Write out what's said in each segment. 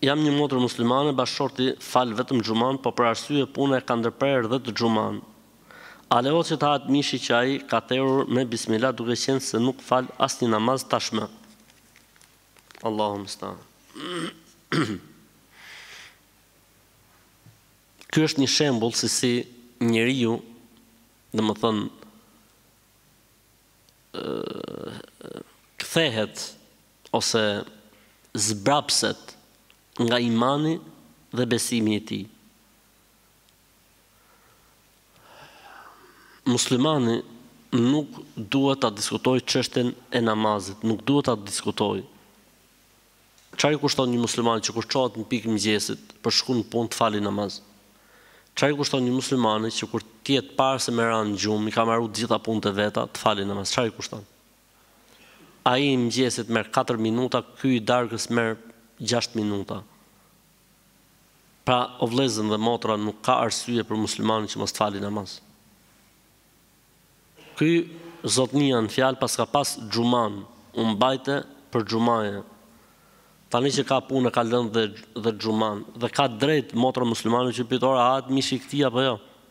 jam një motër muslimane, bashkëshorti fal vetëm xhuman, po për arsye puna e ka ndërprerë dhe të xhuman. A lejohet që të hahet mishi që ai ka thërur me bismillah duke qenë se nuk fal asnjë namaz tashmë? Allahu musta'an. Ky është një shembull se si njeriu, domethënë, kthehet ose zbrapset nga imani dhe besimi i tij. Muslimani nuk duhet ta diskutojë çështjen e namazit, nuk duhet ta diskutojë. Çfarë kushton një musliman që kur çohet në pikë mëngjesit për shkuën në punë të falë namaz? Çfarë kushton një muslimani që kur tjetë parë se më ran gjumë, i ka marrë të gjitha punët e veta të falë namaz? Çfarë kushton? Ai i mëngjesit merr 4 minuta, ky i darkës merr 6 minuta. Pra, o vëllezër dhe motra, nuk ka arsye për muslimanin që mos të falë namaz. Ky zotnia në fjalë pas ka pas xhuman, u mbajte për xhumaje. Tani që ka punë ka lënë dhe xhuman dhe ka drejt motra muslimane që pyetore a hahet mishi i këtij apo jo.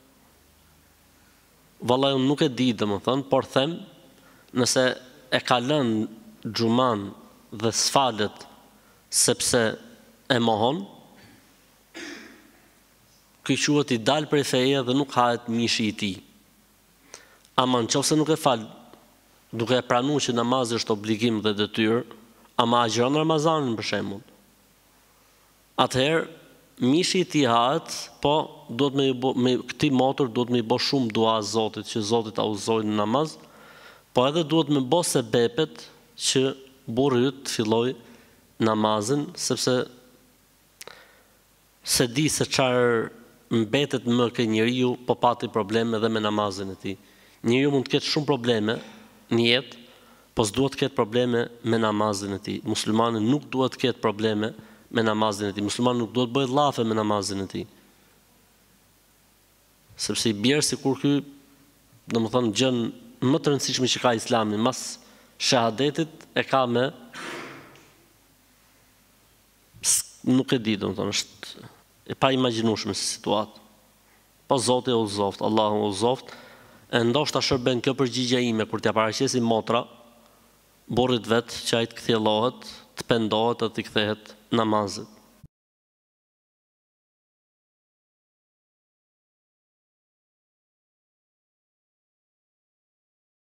Vallahi unë nuk e di domethënë, por them nëse e ka lënë xhuman dhe sfalet sepse e mohon, ky quhet i dal prej feje dhe nuk hahet mishi i tij. Ama nëse nuk e fal, duke e pranuar që namazi është obligim dhe detyrë, ama agjeron Ramazanin për shembull. Atëherë mishi i tij hahet, po duhet me këtij motor duhet me i bë shumë dua Zotit që Zoti ta udhëzojë në namaz, po edhe duhet me bë sebepet që burri yt të fillojë namazin, sepse se di se çfarë mbetet më ke njeriu, po pati probleme edhe me namazin e tij. Njeriu mund të ketë shumë probleme në jetë, po s'duhet të ketë probleme me namazin e tij. Muslimani nuk duhet të ketë probleme me namazin e tij. Muslimani nuk duhet bëjë llafe me namazin e tij. Sepse i bjerë sikur ky, domethënë, gjën më të rëndësishme që ka Islami, mas shahadetit e ka me nuk e di, domethënë, është e pa imagjinueshme si situatë. Po Zoti e udhëzoft, Allahu e udhëzoft. E ndoshta shërben kjo përgjigja ime kur t'ja paraqesi motra burrit vet që ai të kthjellohet, të pendohet dhe të kthehet namazit.